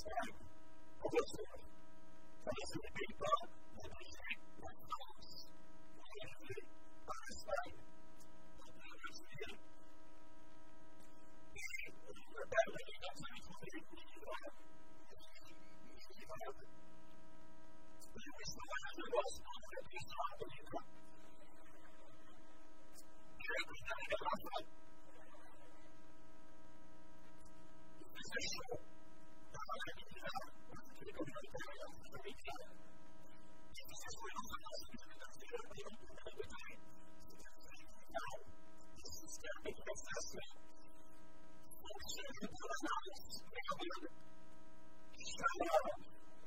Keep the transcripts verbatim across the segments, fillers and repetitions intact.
l'Espagne, en retour. Ça ne se paye pas d'obliger la France pour arriver par l'Espagne, pour le juillet. Et le père de l'État s'est retrouvé libre, libre. Le ministre de l'Osman, le président de l'État, il a été dans les grands il faisait chaud dans la ville là, qui est communautaire et antisémitaire. Il faisait chaud dans la ville qui était dans le pays de la bataille. C'était un des systèmes de prestation. Donc, j'ai vu pour l'analyse, regarde, chaleur,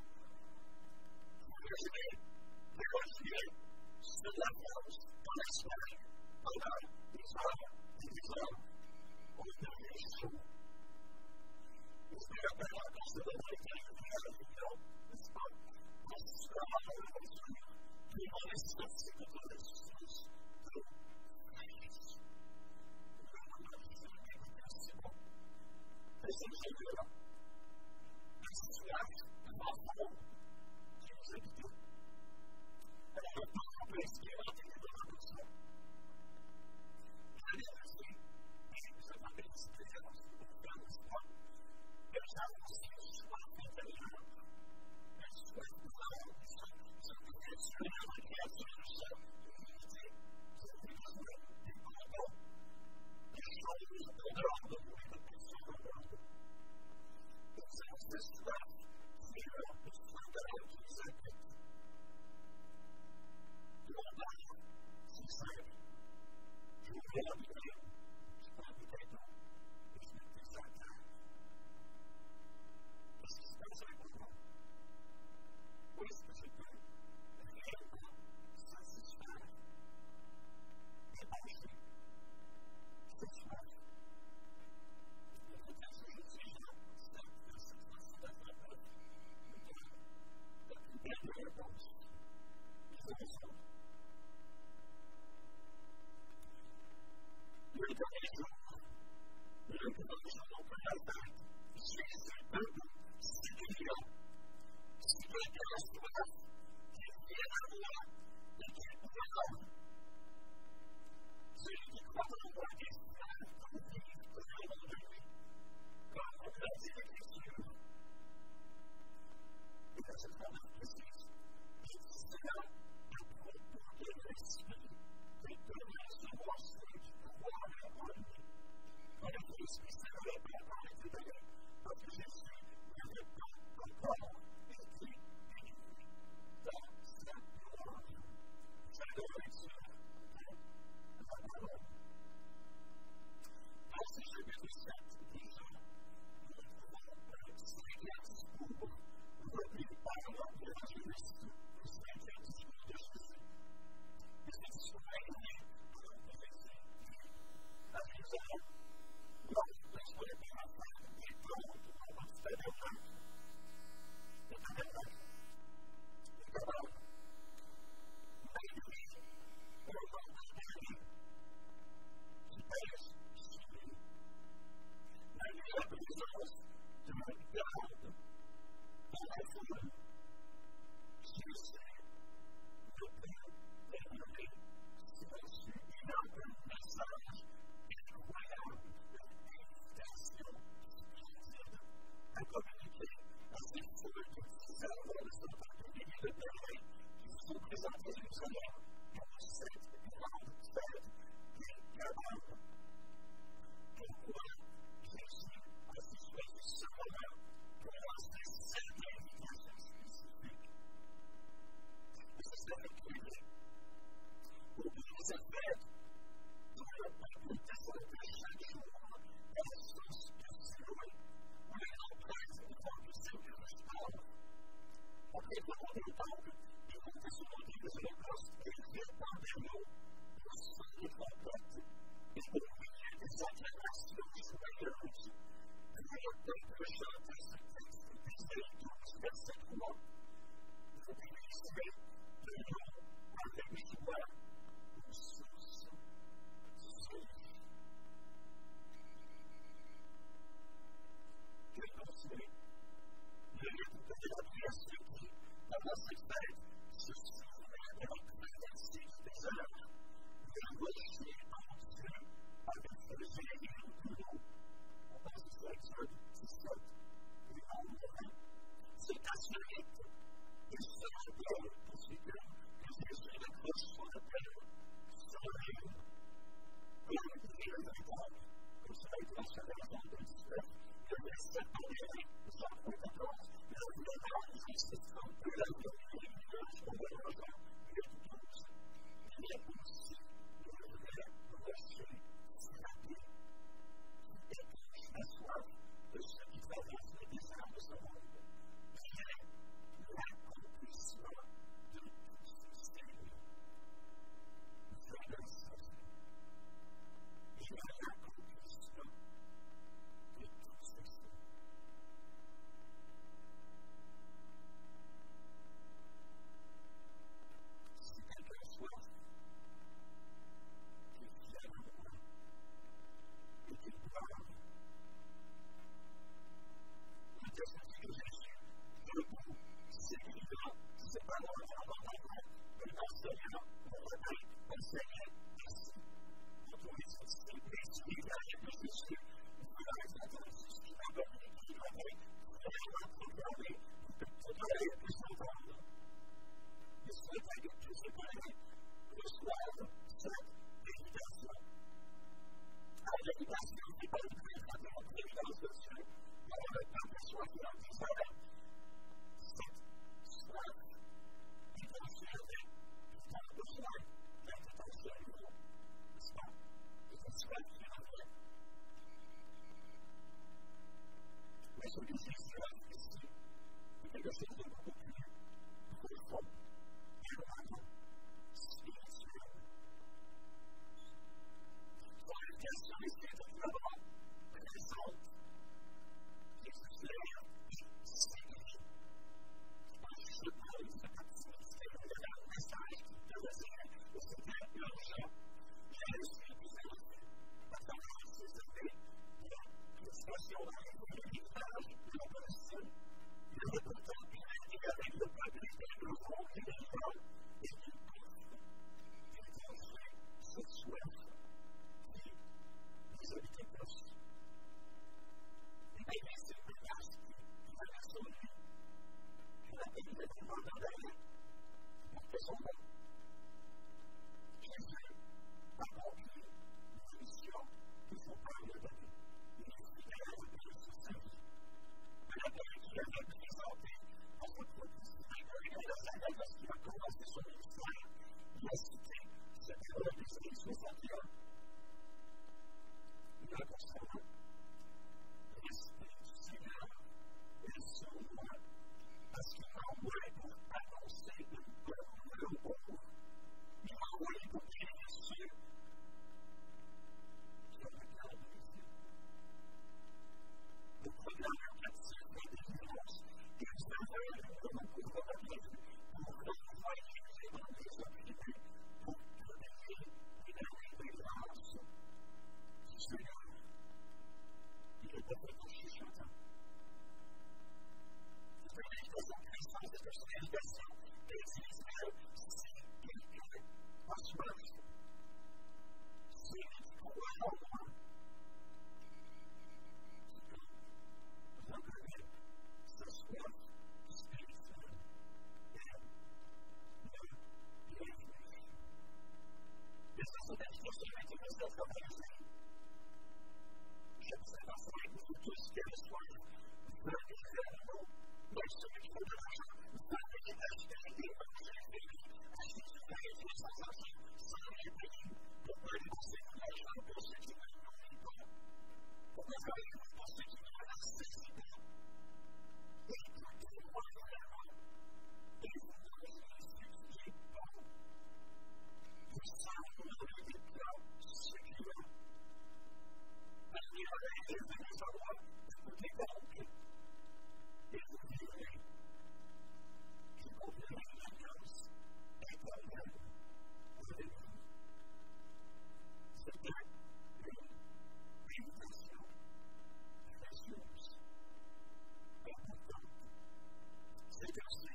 imaginez, l'écologie, c'est de la France, dans l'Espagne, pendant des heures et des heures, on devient chaud. Vous pouvez rappeler encore ce moment qui est arrivé à la réunion, n'est-ce pas? Dans ce moment de la mesure, tout le monde est sorti de la résistance de Christ. Le gouvernement qui s'est écouté, c'est bon. Et c'est le jeu là. Le soif, le mensonge, qui nous écoute. Alors, le temps qu'on peut essayer d'intégrer dans la notion. Je l'ai dit, et je vous ai rappelé cette expérience que vous faites, n'est-ce pas? Elles avancent le soif intérieur, elles souhaitent voir ce que Dieu a créé sur le sol, l'unité, ce que Dieu a des combats, des choses en dehors de nous et des questions en dehors de nous. Elles avancent le soif, c'est leur soif intérieur qui les inquiète. Mon père, c'est simple. Je vous mets la bouteille, je prends la bouteille d'eau, et je mets ça à terre. Qu'est-ce qui se passe avec moi? Où est-ce que je peux réellement satisfaire et pencher cette soif? Et peut-être que je suis là, c'est cette façon d'être la plus belle des réponses. Les émotions. Le dernier jour, le dernier jour de la fête, Jésus debout, suppliant, si quelqu'un a soif, qu'il vienne à moi et qu'il me donne. Celui qui croit en moi est frère pour vivre au nom de lui, comme l'a dit l'Écriture. Et dans cette manière précise, il dit cela à propos de l'Esprit qui demeure sur moi celui qui croit en lui. Avec l'Esprit Saint, le Père a été donné, parce que Jésus n'avait pas encore été béni dans sa gloire. J'adore lecture de la parole. Dans ce chapitre sept, déjà, nous retrouvons un cinquième discours repris par l'évangéliste, le cinquième discours de Jésus. Et ce discours a été prophétisé à Jérusalem. Lors de son épisode, il plonge dans votre tabernacle. Le tabernacle. Le tabernacle. Malgré le nombre d'années qui pèse sur lui, malgré la présence d'un garde dans la foule, Jésus ne peut demeurer silencieux. Il a un message incroyable d'invitation splendide à communiquer à ces foules de disciples de ce particulier de terrain qui se sont présentés à Jérusalem pour cette grande fête des Gabanes. Pourquoi Jésus a si choisi ce moment pour lancer cette invitation spécifique? Et c'est ce qui est privé. Au bout de cette fête, le peuple descendait chaque jour à la source de Siloé, où les empreintes étant du Seigneur du temple. Après le roi du temple, il comptait sur le livre de l'Holocauste et il répandait l'eau au sein des trompettes et au milieu des acclamations joyeuses. Puis le peuple chantait ce texte d'Ésaïe douze, verset trois. Vous puiserez de l'eau avec joie aux sources de vie. Je vais continuer que ça a été mentionné en deux mille dix-neuf, il y avait sept pandémies, cent quatorze, mais on voulait voir les justices comme peu la communauté religieuse au Moyen-Orient, il y a douze. Il y a aussi le vrai rocher frappé qui étanche la soif de ceux qui traversent les déserts de ce monde. Il y a l'accomplissement de tous ces lieux. Frères et sœurs, il y a l'accomplissement de tous ces lieux. Si quelqu'un soif, qu'il vienne à moi et qu'il parle. Le texte dit que Jésus, debout, s'écrivant, ses paroles en abandonnant, et enseignant, mon rabbin, enseignait ainsi. On trouve ici les suivants avec le Jésus, vous avez entendu ce qu'il a donné, qu'il avait vraiment proclamé, que tout le monde puisse entendre. Il souhaitait que tous ces païens reçoivent cette éducation. Alors, l'éducation n'est pas une préférence de l'évidence de Dieu, mais on ne peut pas soif dans Israël. Cette soif est considérée comme un besoin d'être attention à nouveau. N'est-ce pas? C'est une soif qui est en fait. Mais ce que Jésus a fait ici, c'est quelque chose de beaucoup plus profond, permanent, spirituel. Son éducation ici est tout d'abord présente. Jésus lève et signifie. Je parle de cette activité, de la message qui devait dire que c'était urgent. J'ai reçu des amis à travers ces années de prédication dans les villages de la Palestine. Il avait pourtant été avec le peuple et le monde et les gens et il pouvait détacher cette soif qui nous habitait tous. Et bien, c'est une menace qui avait sur lui. Il a été immédiatement condamné pour son nom. Jésus a accompli une mission qu'il faut pas lui donner. Il est fidèle sur sa vie. À laquelle il avait présenté en votre crucifixion et dans sa vie lorsqu'il a commencé son ministère, il a cité cette parole d'Ésaïe soixante et un. Il a constaté l'Esprit du Seigneur est sur moi, parce qu'il m'a envoyé pour annoncer une bonne nouvelle aux pauvres. Il m'a envoyé pour guérir ceux qui ont le cœur brisé. Le programme éducatif de délivrance et du Seigneur de nos pauvres religieux pour renvoyer les évangiles opprimés, pour publier une année de grâce du Seigneur. Il est peut-être en chuchotant. C'est une invitation puissante, c'est une invitation d'Israël, c'est quelqu'un en soif. C'est lui qui croit en moi. Qui peut reconnaître sa soif spirituelle et le bienvenue. Et ça, c'est une invitation qui a été mise dans sa pensée. Je vous avance avec vous tous qui avez soif. Venez vers nous. Même celui qui veut de l'argent, venez acheter des évangéliques, acheter du pain et des sans argent, sans rien payer. Pourquoi dépensez-vous de l'argent pour ceux qui ne le nourrissent pas? Pourquoi travaillez-vous pour ceux qui ne le rassasient pas? Écoutez-moi vraiment, et vous mangez ce qui est bon. Vous savez des plats succulents. Parmi la règle de mes endroits, écoutez donc. Et vous verrez qu'il convient une alliance éternelle avec vous. C'était une invitation précieuse, importante. C'est aussi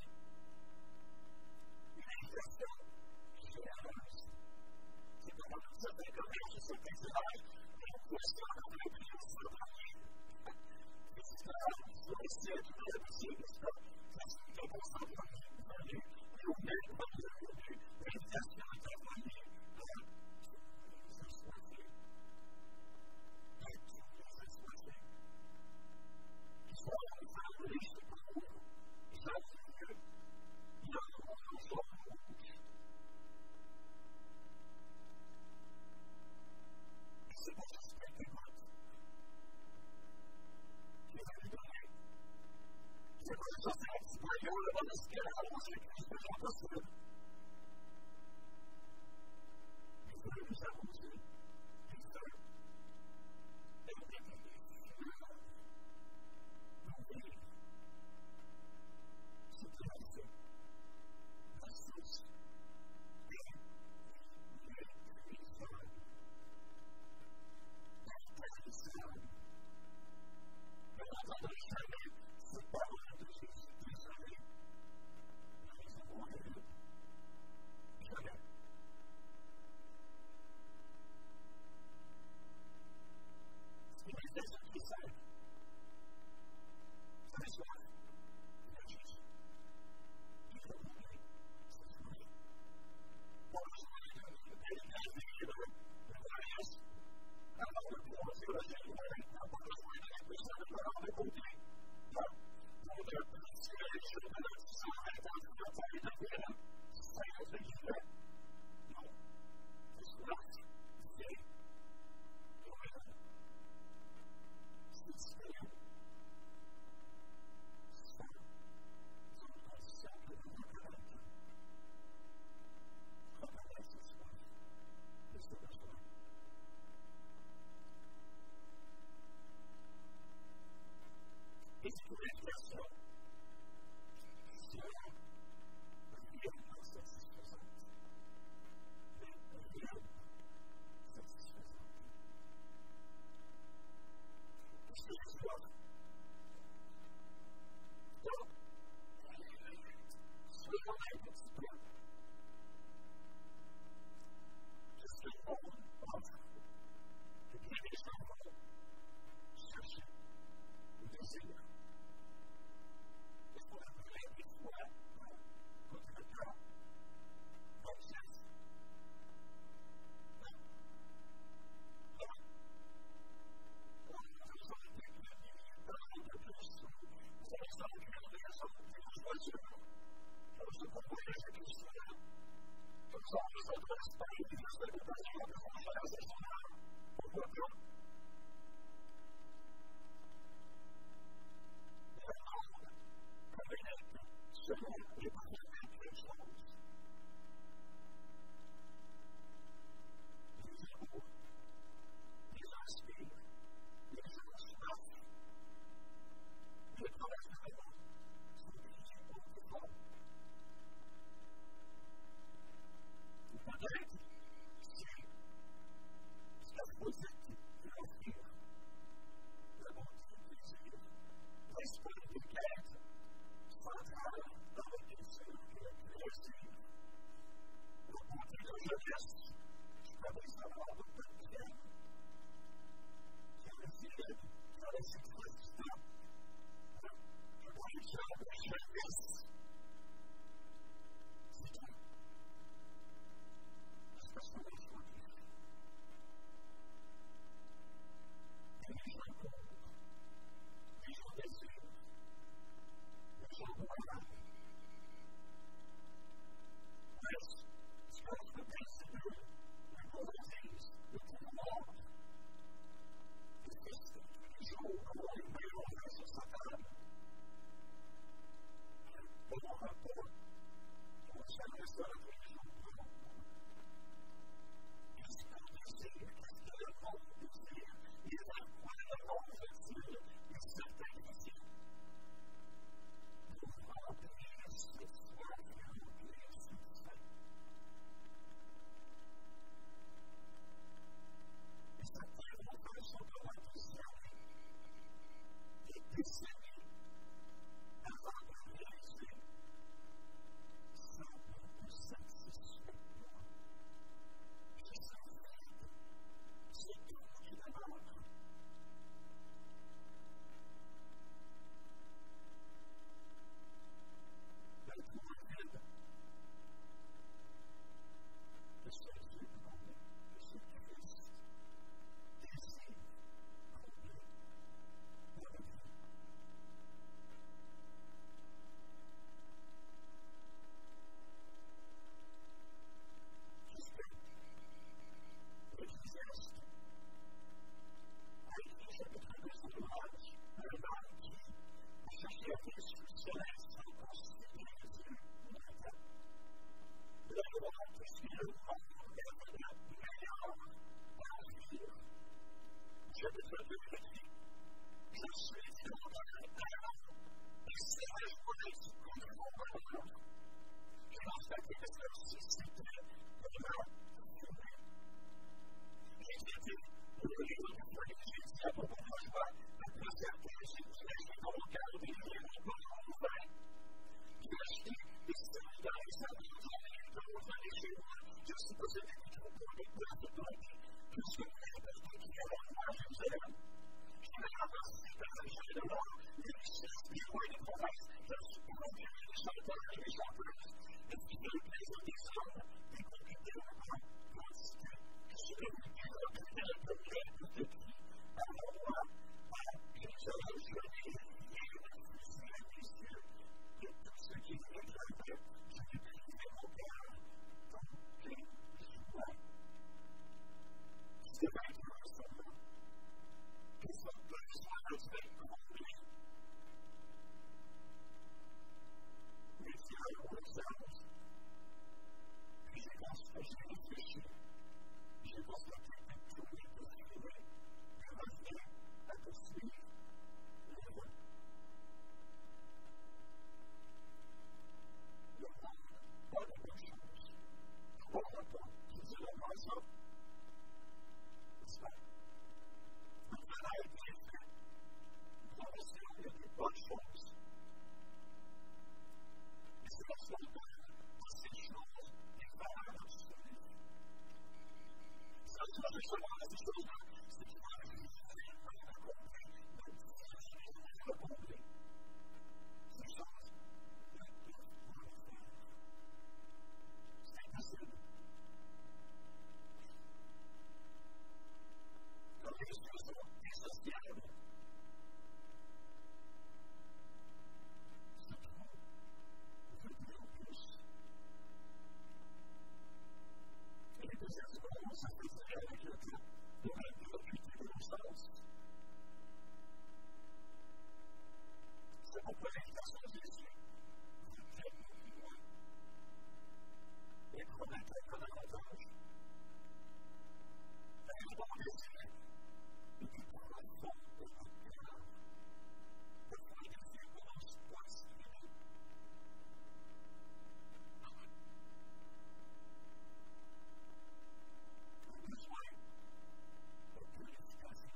une invitation généreuse. C'est comme un certain commerce, c'est un Israël, et on peut se faire un prix au souverain. C'est ça, il faut essayer de faire le possible, n'est-ce pas? Parce que quand on s'en va vendu, et au même quand vous avez vendu, l'invitation est envoyée à se soigner, être c'est quasiment impossible. Il faut nous avancer. Il faut éliminer nos vies. C'est la vie, la source et les hommes. La tradition. Mais n'entendez jamais ces paroles de Jésus. Désolé. Nous avons eu jamais. Ce qui est ce qui est c'est le soir. C'est la juge. Il faut oublier. C'est le soir. Pour le soir, il y a le mariage. Alors, le pour le théologien, il va être un peu besoin de la question de valeur de côté. Pour le plus que les choses de notre sang est en train de faire différent, c'est entre guillemets. Non. Le soir, c'est Noël. C'est différent. Ça, c'est une condition que nous reconnaissons. Reconnaissons ce soir. Le soir. Et c'est une expression sur la vie non satisfaisante. La vie satisfaisante. Parce que je vois. Donc, soyons un petit peu. Qu'est-ce que le monde offre? Et bien les gens vont chercher le désir. Est-ce qu'on a besoin des fois contre le cœur? Conscience. Non. Non. On a besoin de un peu plus. Pour l'instant, on a besoin de plus voiture. On a besoin de voyager plus souvent. Comme ça, on a besoin de l'espace et de l'occupation de conscience et son âme. Pourquoi pas? Selon les premières choses. Les amours, les inspires, les soif, les traversements sont des jours de forme. Ou peut-être, si la positive peut offrir la bonté du désir, l'esprit de quête, centrale dans la question de la création. La bonté de jeunesse, je pourrais savoir de peu de bien, qui a décidé, qui a laissé président, je pourrais dire de jeunesse. C'est tout. Est-ce que ça va changer? Et les gens courent, les gens désirent. Mas, se você perceber a covardia do mundo, existe um jogo como o meu versus Satã. Como um rapor, como se a história do jogo. Isso quer dizer que ele é como dizer, e ele é como dizer, e isso tem que dizer. le monde devenir meilleur à vivre. Je peux te le dire, je suis volontaire et si je voulais contre mon bonheur, je constatais que ceci c'était vraiment fini. J'ai traité le livre de folie, j'ai dit à mon bourgeois, après certains, j'ai dit à mon mon cœur de lire les bonnes nouvelles. J'ai acheté des séries dans les salles de journée, de retourner chez moi, je suis possédé des trous pour les places de banque, puisque n'importe qui a la foi à Jérusalem. Je me ramassé par les gens de l'or, les richesses, les rois et les provinces, je suis convaincu des chanteurs et des chanteuses, et qui me plaisent des hommes, des compétents en quantité. Je suis devenu plus rapide à peu près de depuis, à mon roi, à une seule journée, et je me suis à mes yeux, que tout ce qui est grave, je me privé mon cœur, dans plein joie. C'est maintenant seulement que son besoin de faire combler. Les tiens aux anges. Puis j'ai réfléchi. J'ai constaté que tout était fini. Je reviens à te suivre. Le Le monde pas de bonnes choses. Trois repas qui dit la maison. Ça. Le travail est bien fait. Promotion il y a de bonnes choses. Et c'est la seule de ces choses des valeurs absolues. Ça, c'est la seule de ces choses-là, c'est qu'il va réaliser un accompli, même si c'est un accompli. Ces choses ne peuvent pas le faire. C'est impossible. Quand les choses sont dissociables, c'est trop. Je veux en plus. Et les deux secondes, ça faisait avec le temps de la gratuité de l'absence. C'est pourquoi l'invitation de Jésus vous plaît plus loin et promettra davantage. Un bon désir le plus profond de votre cœur, de faire des différences possibles. Un besoin de purification,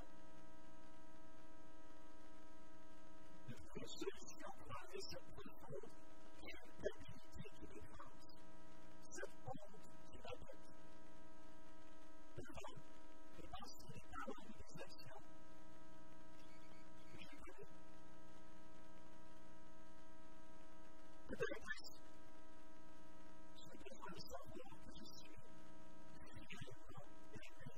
de vraie solution pour enlever cette profonde culpabilité qui défense, cette honte qui m'attaque. Devant les pensées, les paroles et les actions. Je connais. Peut-être ce besoin de savoir que je suis réellement aimé.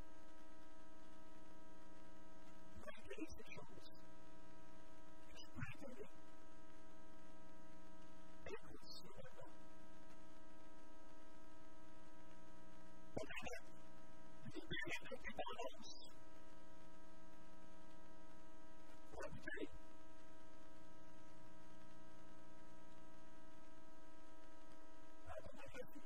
Malgré ces choses, je peux aimer. Inconditionnellement. Peut-être libéré de dépendance. Habiter. À ton avis,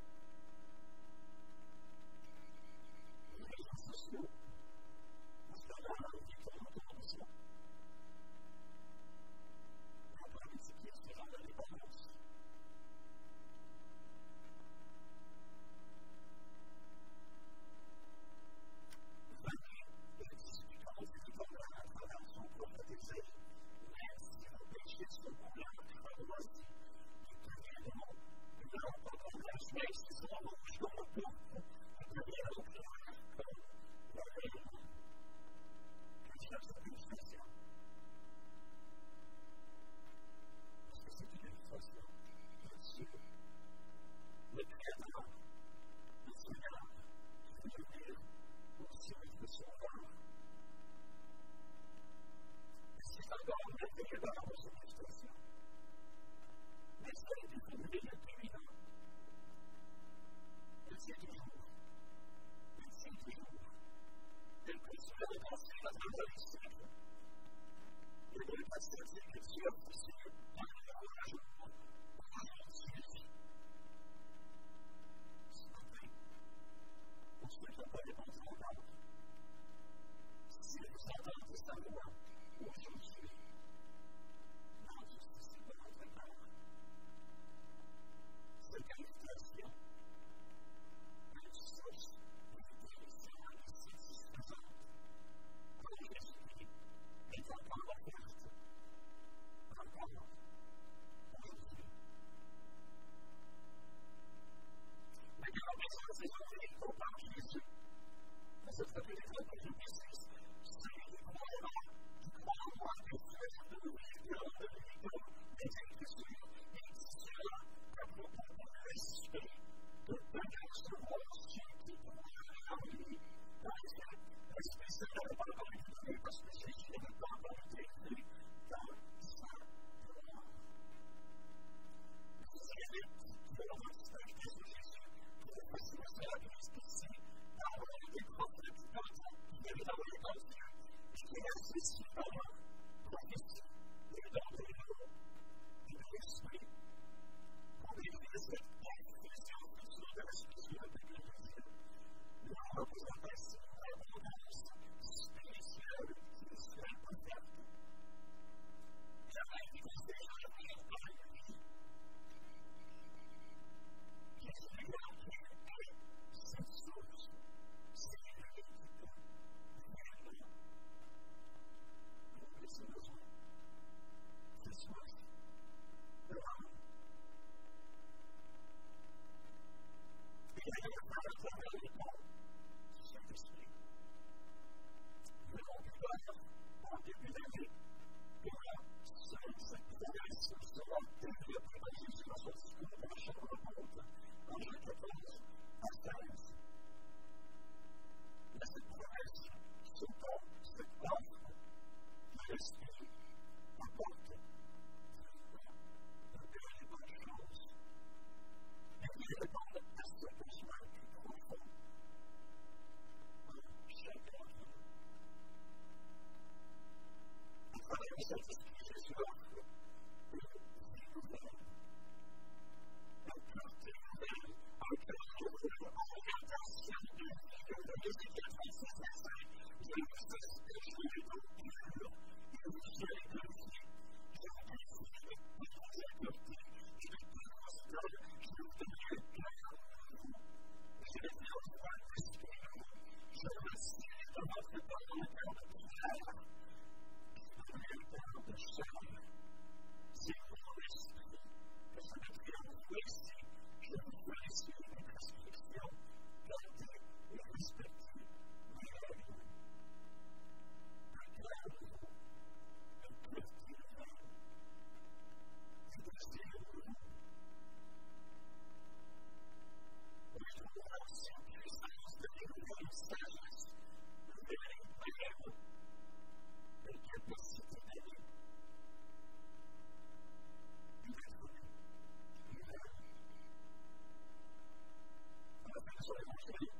les réseaux sociaux, parce qu'on a un vie qui est autour de soi. On peut multiplier ce genre de dépendance. Et discutons du bonheur à travers son propre désir, même si vos péchés sont couverts de travail, nous deviendrons blancs comme la neige, même s'ils sont rouges comme le pourpre, nous deviendrons clairs comme la laine. Que Dieu cette illustration. Parce que c'est une illustration de Dieu, le Créateur, le Seigneur, qui veut venir aussi avec le Sauveur. Et c'est encore merveilleux d'avoir cette illustration. Mais ça a été formulé depuis mille ans. Elle tient toujours. Elle tient toujours. Elle continue à penser à travers les siècles. Et de constater que Dieu a poussé dans les encouragements aujourd'hui. Ce matin, savoir où je suis. Non, je suis pas notre part. Cette qualification est une source d'utilité satisfaisante pour l'esprit est encore offerte, encore aujourd'hui. Mais quand on besoin de ces journées, il faut par Jésus. Mais cette fois, il faut que je puisse celui qui croira, qui croit en moi, que Dieu est de l'unité, de l'unité, des Écritures, et qui sera à propos de l'esprit, de recevoir ceux qui croient en lui. Parce que l'esprit Saint n'avait pas encore été donné, parce que Jésus n'avait pas encore été élevé dans sa gloire. Vous savez, que l'on va distinguer sur Jésus, pour le facile de la Christ ici, d'avoir des prophètes d'antan, qui avaient envoyé par Dieu, et qui restent ici par leur prophétie, et dans des mots, et de l'esprit, pour décrire cette infusion future de l'esprit sur le peuple de Dieu. Nous représentons ici l'abondance spirituelle qui serait offerte. Jamais il vous est jamais par lui. Jésus lui a dit, cette source, c'est lui qui peut réellement combler ses besoins. C'est soif de l'âme. Et il y a un frère à travers les mondes, Saint-Esprit. Nous avons pu voir en début d'année comment cette progression sera développée par Jésus dans son discours de la chambre haute, en Jean quatorze à quinze. Mais cette progression se porte, cette offre de l'Esprit apporte de belles bonnes choses. Et qui répondent à ce besoin plus profond en chacun d'entre nous. À travers le Saint-Esprit, Jésus offre une vie nouvelle, une pureté nouvelle, un cœur nouveau, en orientation de vie nouvelle. Ézéchiel trente-six, verset je vous aspecte de l'eau pure, et vous serez purifiés. Je vous purifie de toutes vos impuretés, et de tous vos idoles, je vous donnerai un cœur nouveau. Je vais faire de vous un esprit nouveau. Je retire de votre corps le cœur de pierre, et je donnerai un cœur de chair. C'est pour l'esprit que je mettrai en vous ici. Je vous ferai suivre mes prescriptions, garder et respecter mes règles. Un cœur nouveau, une pureté nouvelle, un désir nouveau. Je trouve aussi en puissance de nouvelle sagesse, nouvelle brève, une capacité d'aimer. Sur l'évangile,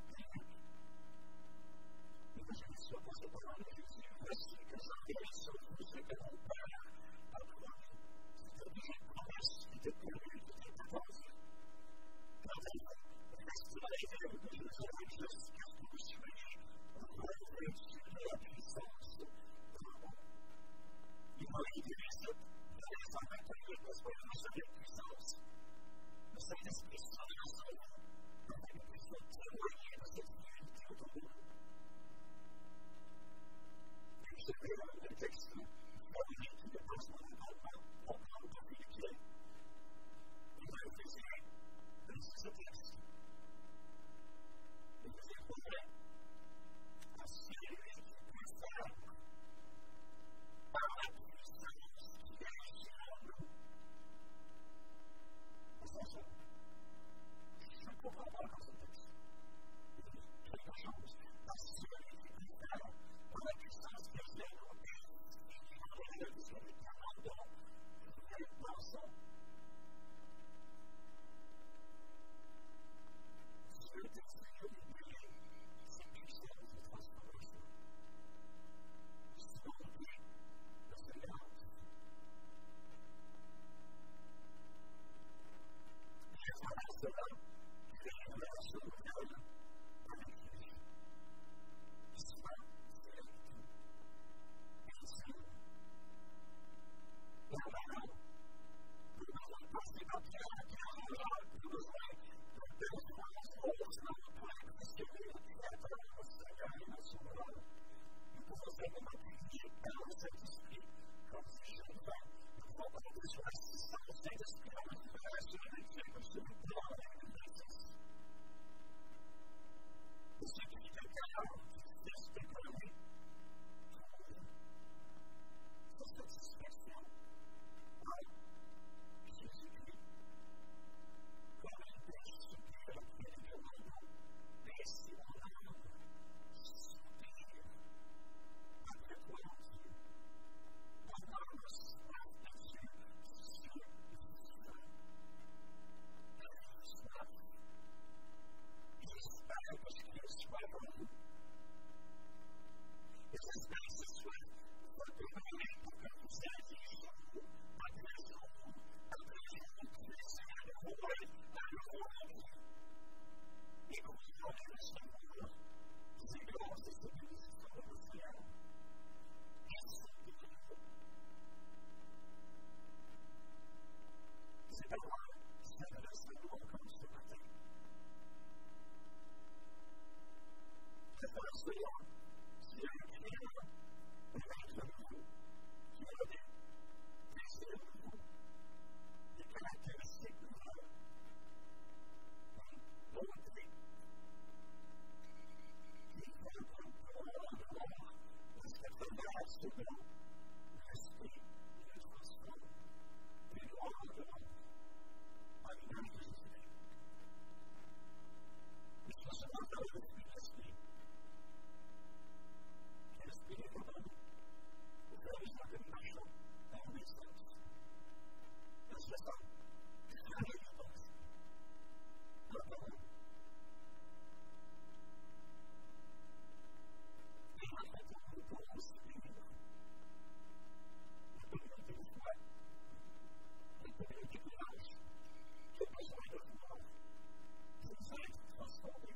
l'évangile soit pour cette parole de Jésus, voici que j'enverrai sur vous ce que mon Père a promis. C'est-à-dire une promesse qui était connue, qui était attendue. Quand elle restera élève de Jérusalem jusqu'à ce que vous soyez revêtus de la puissance de Dieu. Il m'a révélé cette raison matérielle parce que nous sommes une puissance. Le Saint-Esprit sera sur vous. Afin que nous puissions témoigner de cette unité autour de nous. Et je vais le texte favori qui est dans mon programme de Philippiens. Il va utiliser ce texte. Et vous éprouverez à celui qui peut faire par la puissance qui agit en nous. Attention. Je ne comprends pas dans ce texte. Il dit quelque chose à celui qui peut faire par la puissance qui agit en nous. Et il nous relève de ce que nous demandons et pensons. Ce texte est lié, c'est puissance de transformation. C'est rempli de séance. Et voilà cela. C'est une relation nouvelle avec lui. Soit, c'est la vie. fait de m'appliquer par le Saint-Esprit comme si je le fais. Nous pouvons compter sur l'assistance du Saint-Esprit dans notre relation avec Dieu comme si nous pouvions avoir une bassesse. Et ce qui est le cœur du Christ économique pour sa satisfaction en Jésus-Christ. Comme une bêche soupire à pied de l'eau, ainsi mon âme soupire après toi, mon Dieu. Mon âme soif de Dieu sur le vivant. Elle est soif. J'espère que ce qui est soif en nous. Et j'espère que ce soit votre demeurer pour que vous ayez jour après jour, après jour, plaisir à nouveau à nouveau en vie. Et que vous aurez le savoir des grâces et des bénédictions de votre ciel. Merci pour nous. C'est pas moi qui s'adresse à nous comme ce matin. C'est pas le Seigneur. Il y a un client, un maître nouveau, qui a des plaisirs nouveaux, des caractéristiques nouvelles, une beauté qui fait le bon pour le voir, parce que pendant ce temps, l'esprit le transforme du noir de l'ombre en l'image de Jésus. Mais je se rends dans l'esprit de l'esprit. L'esprit est devant nous. Vous avez besoin de marcher dans l'obéissance. Le soixante, c'est la réponse. La parole. Et en fait, nous pouvons aussi vivre la communauté de foi, la communauté de l'âge, qui a besoin de voir pour nous être transformés.